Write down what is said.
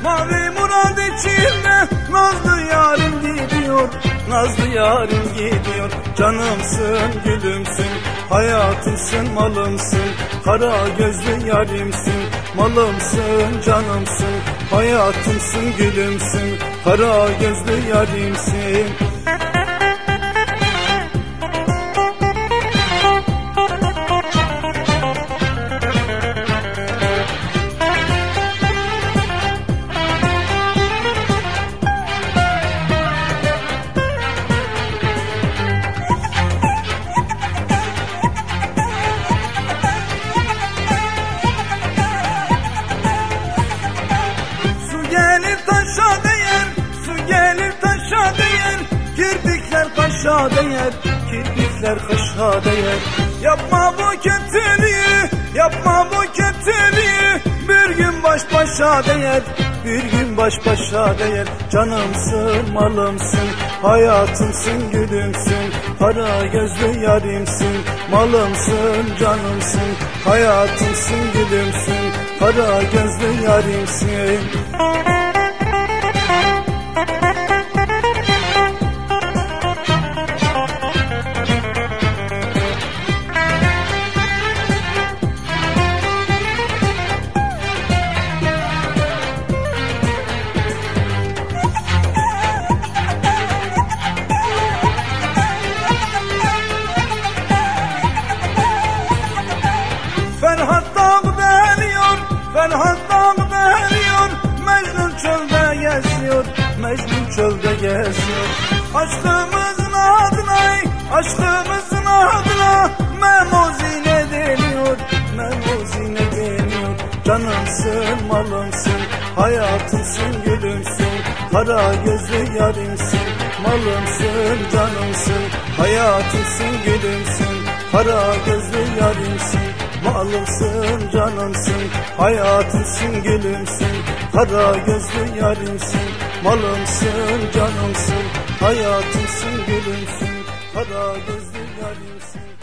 Mavi murad içinde nazlı yarim gidiyor, nazlı yarim gidiyor. Canımsın, gülümsün, hayatımsın, malımsın, kara gözlü yarimsin. Malımsın, canımsın, hayatımsın, gülümsün, kara gözlü yarimsin. Taşa değer, su gelir taşa değer, kirpikler kaşa değer, kirpikler kaşa değer. Yapma bu kötülüğü, yapma bu kötülüğü, bir gün baş başa değer, bir gün baş başa değer. Canımsın, malımsın, hayatımsın, gülümsün, kara gözlü yarimsin. Malımsın, canımsın, hayatımsın, gülümsün, kara gözlü yarimsin. Ferhat dağda eriyor, Ferhat dağda eriyor, Mecnun çölde geziyor, Mecnun çölde geziyor. Aşkımızın adına, aşkımızın adına, Memozine deniyor, Memozine deniyor. Canımsın, malımsın, hayatımsın, gülümsün, kara gözlü yarimsin. Malımsın, canımsın, hayatımsın, gülümsün, kara gözlü yarimsin. Malımsın, canımsın, hayatımsın, gülümsün, kara gözlü yarimsin. Malımsın, canımsın, hayatımsın, gülümsün, kara gözlü yarimsin.